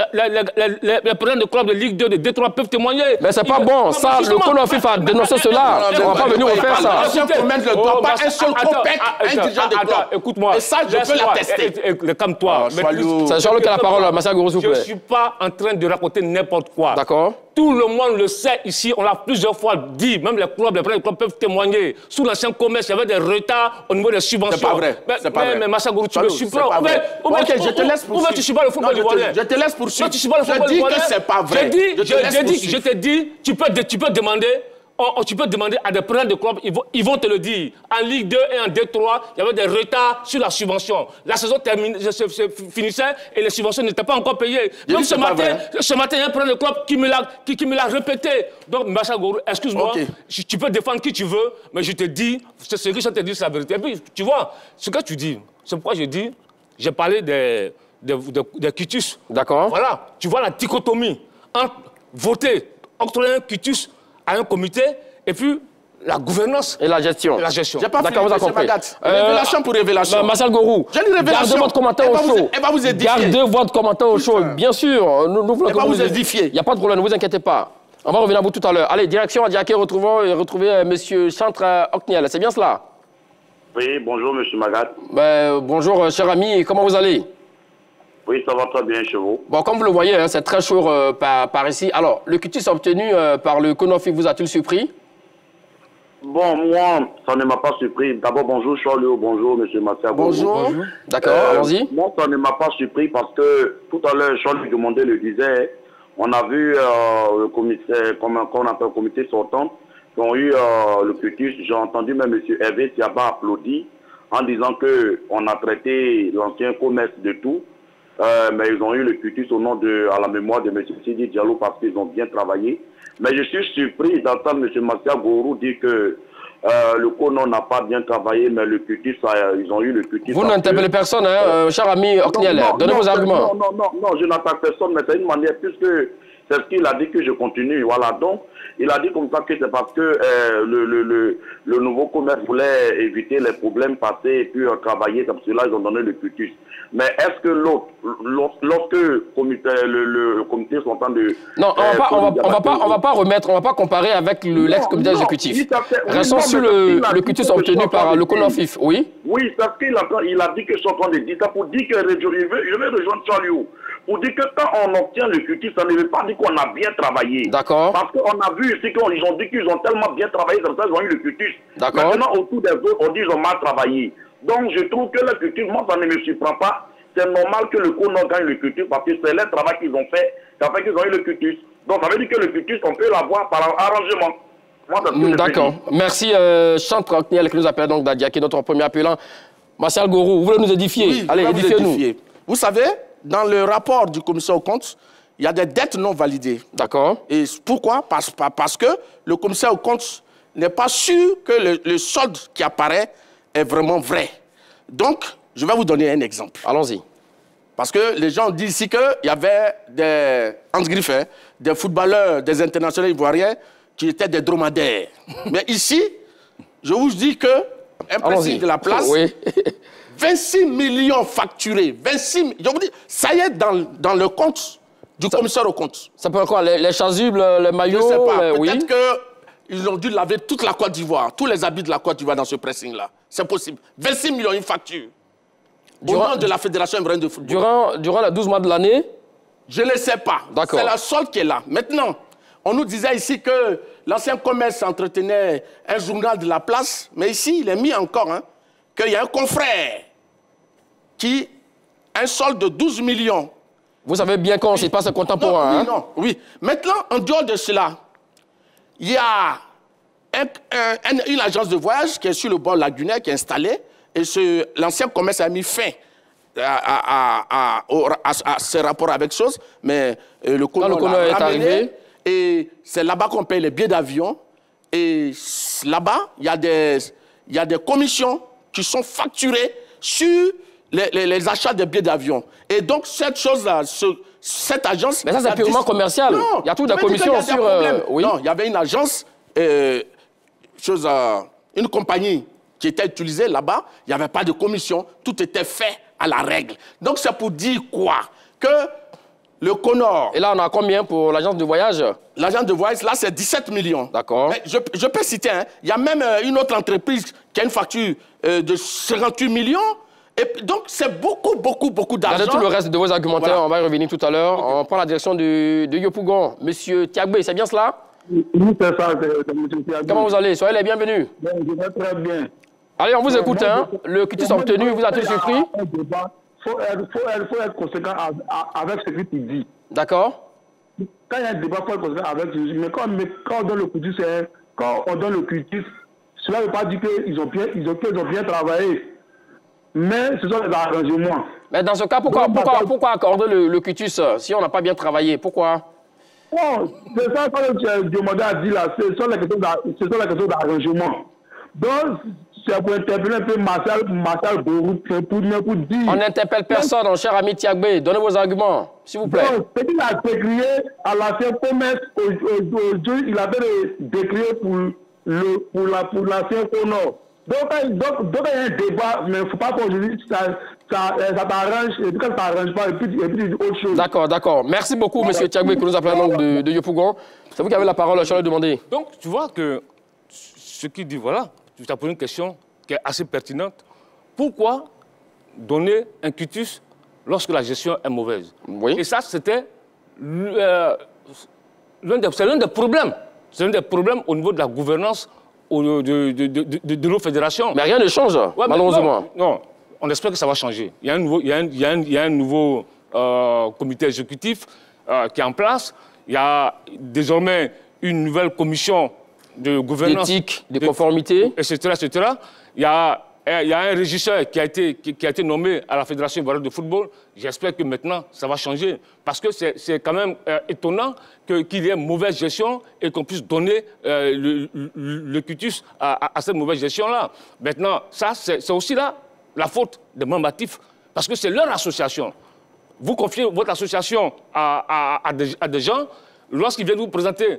les présidents de clubs de Ligue 2, de Détroit peuvent témoigner. Mais c'est pas bon, ça, le CONOR FIFA a dénoncé cela. On ne va pas venir refaire ça. L'ancien commerce ne doit pas un seul copec, un dirigeant de club. Écoute-moi. Et ça, je peux l'attester. Calme-toi. C'est Charles qui a la parole, Martial Gourou, s'il vous plaît. Je ne suis pas en train de raconter n'importe quoi. D'accord. Tout le monde le sait ici, on l'a plusieurs fois dit, même les clubs peuvent témoigner. Sous l'ancien commerce, il y avait des retards au niveau des subventions. C'est pas vrai. Mais Martial Gourou, tu me supprimes. Je te laisse poursuivre. Tu suis pas le football ivoirien. Je te laisse poursuivre. Tu suis pas le football ivoirien. Je dis que c'est pas vrai. Je te dis, tu peux demander. Tu peux demander à des présidents de club, ils vont te le dire. En Ligue 2 et en D3, il y avait des retards sur la subvention. La saison finissait et les subventions n'étaient pas encore payées. Donc ce matin, il y a un président de club qui me l'a répété. Donc, Martial Gourou, excuse-moi, tu peux défendre qui tu veux, mais je te dis, ce que je te dis, c'est la vérité. Et puis, tu vois, ce que tu dis, c'est pourquoi j'ai parlé des quitus. D'accord. Voilà, tu vois la dichotomie entre voter, octroyer un quitus à un comité, et puis la gouvernance et la gestion. D'accord, vous avez compris. Révélation pour révélation. Martial Gourou, gardez votre commentaire au chaud. Elle va vous édifier. Gardez votre commentaire au chaud, bien sûr. Nous voulons que vous édifier. Il n'y a pas de problème, ne vous inquiétez pas. On va revenir à vous tout à l'heure. Allez, direction à Diaké, retrouver M. Chantre Ocniel. C'est bien cela? Oui, bonjour M. Magat. Bonjour, cher ami, comment vous allez? Oui, ça va très bien chez vous. Bon, comme vous le voyez, hein, c'est très chaud par ici. Alors, le quitus obtenu par le CONOR FIFA vous a-t-il surpris? Bon, moi, ça ne m'a pas surpris. D'abord, bonjour Charles, bonjour M. Massia. Bonjour. D'accord, allons-y. Moi, ça ne m'a pas surpris parce que tout à l'heure, Charles demandait, le disait, on a vu le comité, comme on appelle le comité sortant, qui ont eu le cutus. J'ai entendu même M. Hervé Siaba applaudir en disant qu'on a traité l'ancien commerce de tout. Mais ils ont eu le cutus au nom à la mémoire de M. Sidi Diallo parce qu'ils ont bien travaillé. Mais je suis surpris d'entendre M. Massia Gourou dire que le CONO n'a pas bien travaillé, mais le cutus, ils ont eu le cutus. Vous n'interpellez personne, hein, cher ami Okniel. Donnez vos arguments. Non, je n'attaque personne, mais c'est une manière, puisque c'est ce qu'il a dit que je continue. Voilà, donc, il a dit comme ça que c'est parce que le nouveau commerce voulait éviter les problèmes passés et puis travailler, comme cela, ils ont donné le cutus. Mais est-ce que lorsque le comité sont en train de... Non, on va pas remettre, on va pas comparer avec l'ex-comité exécutif. Restons sur le cutus obtenu par le CONOFIF, oui? Oui, c'est ce qu'il a dit que je suis en train de dire ça pour dire que je vais rejoindre Charlie. Pour dire que quand on obtient le cutus, ça ne veut pas dire qu'on a bien travaillé. D'accord. Parce qu'on a vu ici qu'ils ont dit qu'ils ont tellement bien travaillé, comme ça ils ont eu le cutus. D'accord. Maintenant, autour des autres, on dit qu'ils ont mal travaillé. Donc, je trouve que le cutus, moi, ça ne me surprend pas. C'est normal que le CONO gagne le cutus parce que c'est le travail qu'ils ont fait, ça fait qu'ils ont eu le cutus. Donc, ça veut dire que le cutus, on peut l'avoir par arrangement. D'accord. Merci, Chantre Okniel, qui nous appelle donc Dadia, qui est notre premier appelant. Martial Gourou, vous voulez nous édifier? Oui, allez, édifiez-nous. Vous savez, dans le rapport du commissaire aux comptes, il y a des dettes non validées. D'accord. Et pourquoi? Parce que le commissaire aux comptes n'est pas sûr que le solde qui apparaît est vraiment vrai. Donc, je vais vous donner un exemple. Allons-y. Parce que les gens disent ici qu'il y avait des, entre griffes, des footballeurs, des internationaux ivoiriens qui étaient des dromadaires. Mais ici, je vous dis que un principe de la place, oui. 26 millions facturés, 26, je vous dis, ça y est dans le compte du commissaire aux comptes. Ça peut être quoi? Les chasubles, les maillots? Je ne sais pas, peut-être qu'ils ont dû laver toute la Côte d'Ivoire, tous les habits de la Côte d'Ivoire dans ce pressing-là. C'est possible. 26 millions, une facture. Au nom de la Fédération ivoirienne de football. Durant les 12 mois de l'année? Je ne sais pas. D'accord. C'est la solde qui est là. Maintenant, on nous disait ici que l'ancien commerce entretenait un journal de la place, mais ici, il est mis encore, hein, qu'il y a un confrère qui a un solde de 12 millions. Vous savez bien qu'on ne sait pas ce contemporain. Non, hein? Non, oui. Maintenant, en dehors de cela, il y a une agence de voyage qui est sur le bord lagunaire, qui est installée, et l'ancien commerce a mis fin à ce rapport avec chose, mais le CONO est arrivé. Et c'est là-bas qu'on paye les billets d'avion. Et là-bas, il y a des commissions qui sont facturées sur les achats de billets d'avion. Et donc, cette chose-là, cette agence... Mais ça, c'est purement commercial. Non, il y a toute la commission sur... oui. Non, il y avait une agence, une compagnie qui était utilisée là-bas. Il n'y avait pas de commission. Tout était fait à la règle. Donc, c'est pour dire quoi? Que le CONOR... Et là, on a combien pour l'agence de voyage? L'agence de voyage, là, c'est 17 millions. D'accord. Je peux citer, hein, il y a même une autre entreprise qui a une facture de 58 millions. Et donc, c'est beaucoup d'argent. Regardez tout le reste de vos argumentaires, voilà. On va y revenir tout à l'heure. Okay. On prend la direction de Yopougon. Monsieur Tiagbé, c'est bien cela? Oui, c'est ça, M. Tiagbé. Comment vous allez? Soyez les bienvenus. Bien, je vais très bien. Allez, on vous écoute. Hein. Le cutus obtenu, vous a-t-il surpris? Il faut être conséquent avec ce que tu dis. D'accord. Quand il y a un débat, il faut être conséquent avec ce que tu dis. Mais quand on donne le cutus, cela ne veut pas dire qu'ils ont bien travaillé. Mais ce sont des arrangements. Mais dans ce cas, pourquoi accorder le cutus si on n'a pas bien travaillé? Pourquoi? Bon, c'est ça que tu as demandé à dire là. Ce sont les questions d'arrangement. Donc, c'est pour interpeller un peu Martial Gourou pour dire... On n'interpelle personne, mon cher ami Tiagbé. Donnez vos arguments, s'il vous plaît. Donc, ce qu'il a décrié à l'ancien commerce, aujourd'hui, il avait décrié pour l'ancien CONOR. Donc, il y a un débat, mais il ne faut pas qu'aujourd'hui, ça t'arrange, et puis quand ça t'arrange pas, et puis autre chose. D'accord. Merci beaucoup, M. Tiagbé, qui nous appelle donc de Yopougon. C'est vous qui avez la parole, je vais demander. Donc, tu vois que ce qu'il dit, voilà, tu as posé une question qui est assez pertinente. Pourquoi donner un cutus lorsque la gestion est mauvaise? Oui. Et ça, c'était l'un des problèmes. C'est l'un des problèmes au niveau de la gouvernance de nos fédérations. Mais rien ne change, Ouais, malheureusement. Non, on espère que ça va changer. Il y a un nouveau comité exécutif qui est en place. Il y a désormais une nouvelle commission de gouvernance. D'éthique, de conformité. Etc., etc. Il y a un régisseur qui a été nommé à la Fédération ivoirienne de football. J'espère que maintenant, ça va changer. Parce que c'est quand même étonnant qu'il y ait une mauvaise gestion et qu'on puisse donner le cutus à cette mauvaise gestion-là. Maintenant, ça, c'est aussi là la faute des membres actifs. Parce que c'est leur association. Vous confiez votre association à des gens, lorsqu'ils viennent vous présenter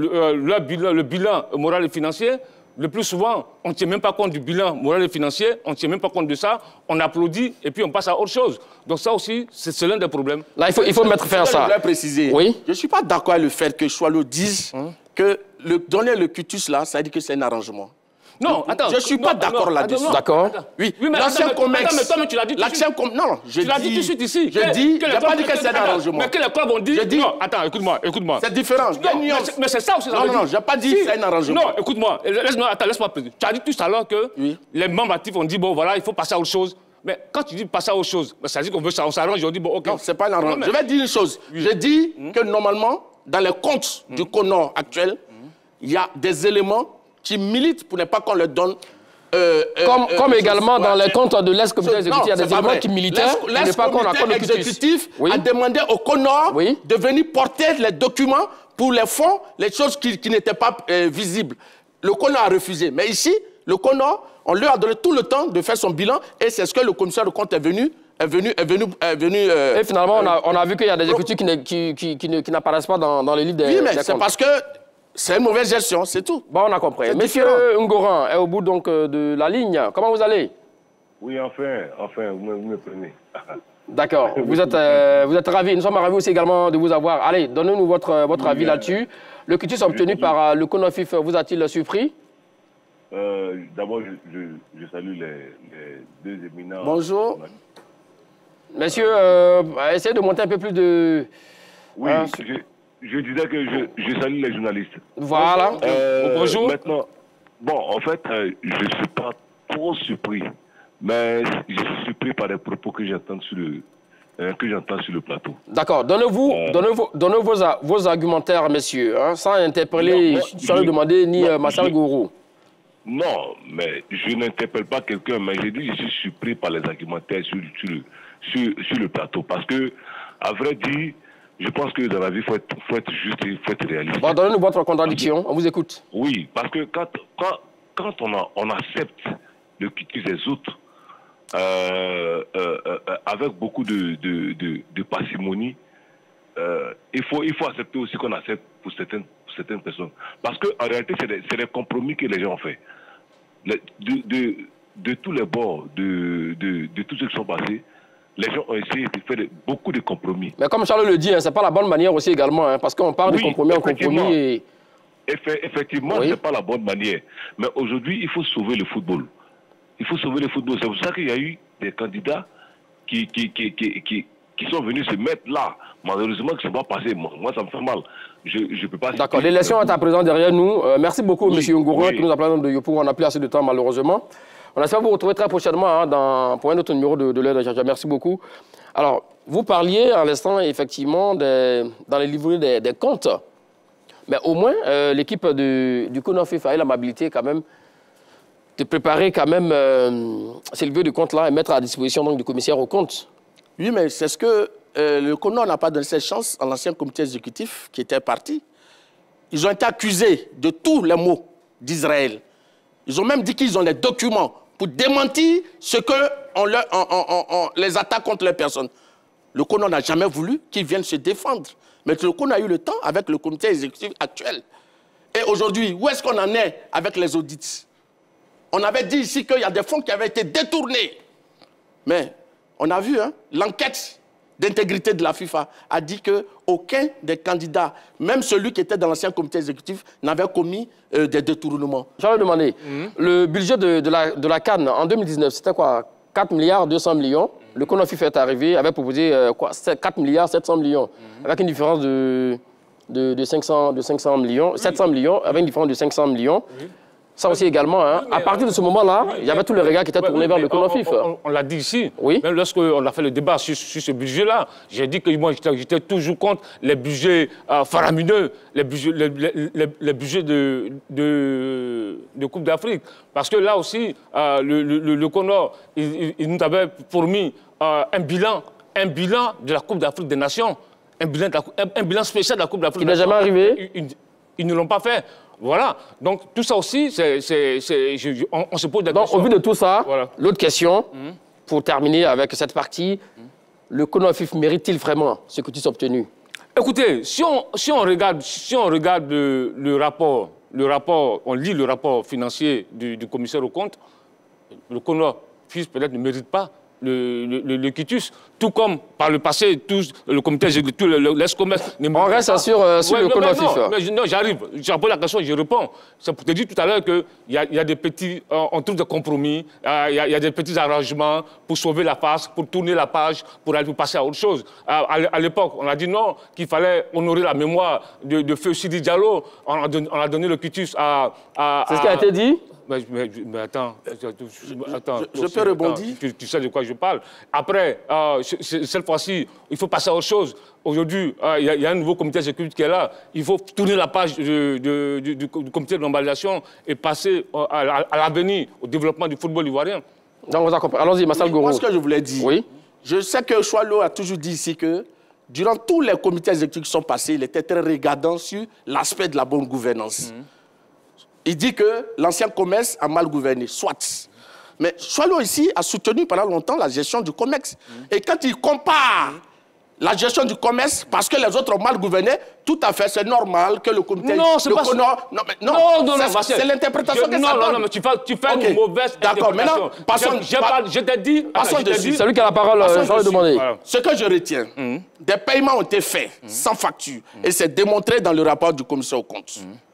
le bilan moral et financier, le plus souvent, on ne tient même pas compte du bilan moral et financier, on ne tient même pas compte de ça, on applaudit et puis on passe à autre chose. Donc ça aussi, c'est l'un des problèmes. Là, il faut mettre fin à ça. Je voulais préciser. Oui. Je ne suis pas d'accord avec le fait que Choileau dise que donner le cutus là, ça veut dire que c'est un arrangement. Non, attends. Je ne suis pas d'accord là-dessus. D'accord. Oui, mais l'ancien Comex. mais toi, tu l'as dit tout de suite. Non, je Tu l'as dit tout de suite ici. Je dis, je n'ai pas dit que c'est un arrangement. Mais que les clubs ont dit. Je dis. Non, attends, écoute-moi. C'est différent. Non, mais c'est ça aussi. Non, je n'ai pas dit que c'est un arrangement. Non, écoute-moi. Laisse-moi préciser. Tu as dit tout à l'heure que les membres actifs ont dit, bon, voilà, il faut passer à autre chose. Mais quand tu dis passer à autre chose, ça veut dire qu'on s'arrange et on dit, bon, ok. Non, ce n'est pas un arrangement. Je vais dire une chose. Je dis que normalement, dans les comptes du CONOR actuel, il y a des éléments qui militent pour ne pas qu'on leur donne. Comme également dans les comptes de l'ex-comité exécutif, il y a des éléments qui militaient. L'ex-comité exécutif a demandé au CONOR de venir porter les documents pour les fonds, les choses qui n'étaient pas visibles. Le CONOR a refusé. Mais ici, le CONOR, on lui a donné tout le temps de faire son bilan et c'est ce que le commissaire de compte est venu. Et finalement, on a vu qu'il y a des exécutifs qui n'apparaissent pas dans les livres des comptes. Oui, mais c'est parce que c'est une mauvaise gestion, c'est tout. Bon, on a compris. Monsieur Ngoran est au bout donc de la ligne. Comment vous allez? Oui, enfin, vous me prenez. D'accord. Vous êtes ravis. Nous sommes ravis aussi également de vous avoir. Allez, donnez-nous votre avis là-dessus. Le cutus obtenu par le CONOFIF vous a-t-il surpris? D'abord, je salue les deux éminents. Bonjour. Monsieur, essayez de monter un peu plus de... Oui, je disais que je salue les journalistes. Voilà. Bonjour. Maintenant, bon, en fait, je ne suis pas trop surpris, mais je suis surpris par les propos que j'entends sur le plateau. D'accord. Donnez vos argumentaires, messieurs, hein, sans interpeller, sans le demander, ni Marcel Gourou. Non, mais je n'interpelle pas quelqu'un, mais je dis que je suis surpris par les argumentaires sur le plateau. Parce que, à vrai dire, je pense que dans la vie, il faut être juste et il faut être réaliste. Bon, donnez-nous votre contradiction, on vous écoute. Oui, parce que quand on accepte le cutus des autres, avec beaucoup de parcimonie, il faut accepter aussi qu'on accepte pour certaines personnes. Parce qu'en réalité, c'est des compromis que les gens ont fait. De tous les bords, de tous ceux qui sont passés, les gens ont essayé de faire beaucoup de compromis. Mais comme Charles le dit, hein, ce n'est pas la bonne manière aussi également, hein, parce qu'on parle de compromis en compromis. Et... Effectivement, ce n'est pas la bonne manière. Mais aujourd'hui, il faut sauver le football. Il faut sauver le football. C'est pour ça qu'il y a eu des candidats qui sont venus se mettre là. Malheureusement, que ça va passer. Moi, ça me fait mal. Je ne peux pas... D'accord, l'élection est à présent derrière nous. Merci beaucoup, M. Ngourou, qui nous a parlé de Yopou. On n'a plus assez de temps, malheureusement. On espère vous retrouver très prochainement hein, pour un autre numéro de l'heure de Jaja. Merci beaucoup. Alors, vous parliez à l'instant, effectivement, dans les livrets des comptes. Mais au moins, l'équipe du CONOFIF a eu l'amabilité quand même de préparer quand même ces livrets de comptes-là et mettre à disposition donc, du commissaire aux comptes. Oui, mais c'est ce que le CONOR n'a pas donné cette chance à l'ancien comité exécutif qui était parti. Ils ont été accusés de tous les maux d'Israël. Ils ont même dit qu'ils ont les documents pour démentir ce qu'on les attaque contre les personnes. Le CONOR n'a jamais voulu qu'ils viennent se défendre. Mais le CONOR a eu le temps avec le comité exécutif actuel. Et aujourd'hui, où est-ce qu'on en est avec les audits? On avait dit ici qu'il y a des fonds qui avaient été détournés. Mais on a vu, hein, l'enquête d'intégrité de la FIFA a dit qu'aucun des candidats, même celui qui était dans l'ancien comité exécutif, n'avait commis des détournements. J'avais demandé, le budget de la CAN en 2019, c'était quoi? 4 milliards 200 millions. Le CONOFIF est arrivé, avait proposé 4 milliards 700 millions, avec une différence de 500 millions, 700 millions, avec une différence de 500 millions. Ça aussi également, hein. À partir de ce moment-là, il y avait tous les regards qui étaient tournés vers le CONOFIF. On l'a dit ici, oui. Même lorsqu'on a fait le débat sur ce budget-là, j'ai dit que moi j'étais toujours contre les budgets faramineux, les budgets de Coupe d'Afrique. Parce que là aussi, le CONOR, il nous avait promis un bilan de la Coupe d'Afrique des Nations, un bilan spécial de la Coupe d'Afrique des Nations. Il n'est jamais arrivé. Ils ne l'ont pas fait. Voilà. Donc, tout ça aussi, on se pose des questions. Donc, au vu de tout ça, l'autre question, pour terminer avec cette partie, le CONOFIF mérite-t-il vraiment ce que tu as obtenu? Écoutez, si on regarde le rapport, on lit le rapport financier du commissaire aux comptes, le CONOFIF peut-être ne mérite pas le quitus, tout comme par le passé, le comité exécutif, l'ESCOMES... On reste sur le CONOFIF. Non, j'arrive, j'ai posé la question, je réponds. C'est pour te dire tout à l'heure qu'il y a des petits... on trouve des compromis, il y a des petits arrangements pour sauver la face, pour tourner la page, pour passer à autre chose. À l'époque, on a dit non, qu'il fallait honorer la mémoire de Feu Sidi Diallo. On a donné le quitus à... C'est ce qui a été dit? Mais attends, je peux rebondir. Tu sais de quoi je parle. Après, cette fois-ci, il faut passer à autre chose. Aujourd'hui, il y a un nouveau comité exécutif qui est là. Il faut tourner la page du comité de normalisation et passer à l'avenir, au développement du football ivoirien. Allons-y, Massal Goro. Moi, ce que je voulais dire, oui. Je sais que Choualo a toujours dit ici que durant tous les comités exécutifs qui sont passés, il était très regardant sur l'aspect de la bonne gouvernance. Il dit que l'ancien COMEX a mal gouverné, soit. Mais Choualo ici a soutenu pendant longtemps la gestion du COMEX. Et quand il compare la gestion du COMEX, parce que les autres ont mal gouverné, tout à fait, c'est normal que le comité... Non, c'est pas ça. Non, c'est l'interprétation que ça donne. Non, mais tu fais une mauvaise interprétation. Maintenant, passons... Je t'ai dit... C'est lui qui a la parole, je vais demander. Ce que je retiens, des paiements ont été faits sans facture. Et c'est démontré dans le rapport du commissaire aux comptes.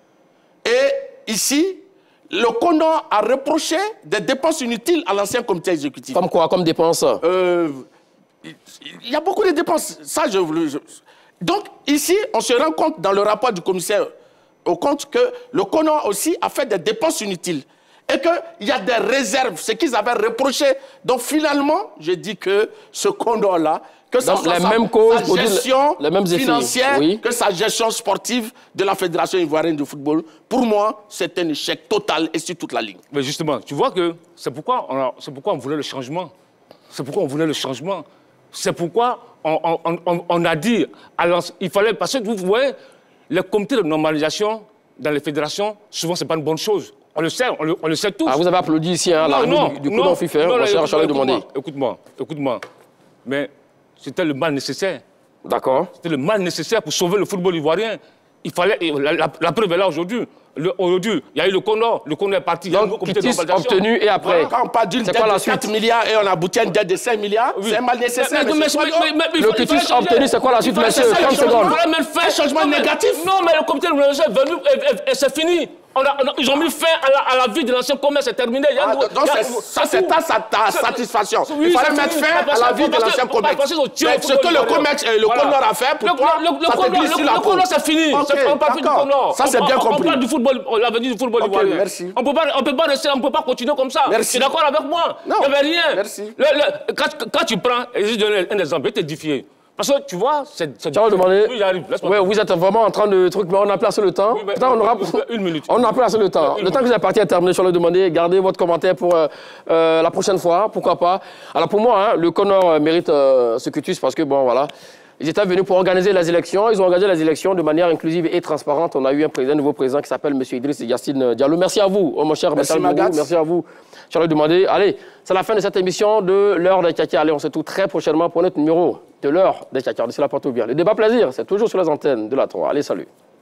Et ici, le CONOR a reproché des dépenses inutiles à l'ancien comité exécutif. Comme quoi, comme dépenses? Il y a beaucoup de dépenses. Ça, Donc, ici, on se rend compte dans le rapport du commissaire aux comptes que le CONOR aussi a fait des dépenses inutiles. Et qu'il y a des réserves, ce qu'ils avaient reproché. Donc, finalement, je dis que ce CONOR-là, que ça soit sa gestion financière, que sa gestion sportive de la Fédération ivoirienne de football, pour moi, c'est un échec total et sur toute la ligne. Mais justement, tu vois que c'est pourquoi on voulait le changement. C'est pourquoi on voulait le changement. C'est pourquoi on a dit, il fallait, parce que vous voyez, les comités de normalisation dans les fédérations, souvent, ce n'est pas une bonne chose. On le sait, on le sait tous. Ah, vous avez applaudi ici, hein, la revue du CONOFIF, mon cher Charles Demandé. Écoute-moi. Mais c'était le mal nécessaire. D'accord. C'était le mal nécessaire pour sauver le football ivoirien. Il fallait, la preuve est là aujourd'hui. Aujourd'hui, il y a eu le CONOR est parti. Donc, quitus obtenu et après. Quand on parle d'une dette de 4 milliards et on aboutit à une dette de 5 milliards, c'est un mal nécessaire. Le quitus obtenu, c'est quoi la suite, monsieur? 30 secondes. Il fallait faire un changement négatif. Non, mais le comité de normalisation est venu et c'est fini. Ils ont mis fin à la vie de l'ancien commerce, c'est terminé. Donc ça, c'est ta satisfaction. Il fallait mettre fin à la vie de l'ancien commerce. Ce que le commerce et le CONOR a fait, pour toi, ça te glisse sur la peau. Le CONOR, c'est fini. On parle plus du CONOR. Ça, c'est bien compris. On parle du football, l'avenir du football ivoirien. Merci. On ne peut pas continuer comme ça. Tu es d'accord avec moi? Non. Il n'y avait rien. Merci. Quand tu prends, et je donne un exemple, je vais t'édifier. Parce que tu vois, c'est... Charles Demandé. Oui, j'arrive. Oui, vous êtes vraiment en train de truc, mais on a placé le temps. Oui, on aura une minute. On a placé le temps. Le temps que vous êtes parti est terminé, Charles Demandé. Gardez votre commentaire pour la prochaine fois, pourquoi pas. Alors pour moi, hein, le CONOR mérite ce quitus parce que, bon, voilà, ils étaient venus pour organiser les élections. Ils ont organisé les élections de manière inclusive et transparente. On a eu un nouveau président qui s'appelle M. Idriss Yassine Diallo. Merci à vous, mon cher Massal Goro. Merci à vous, Charles Demandé. Allez, c'est la fin de cette émission de l'heure des Tchaki. Allez, on se retrouve très prochainement pour notre numéro de l'heure des Tchaki. D'ici là, portez-vous bien. Le débat plaisir, c'est toujours sur les antennes de la 3. Allez, salut.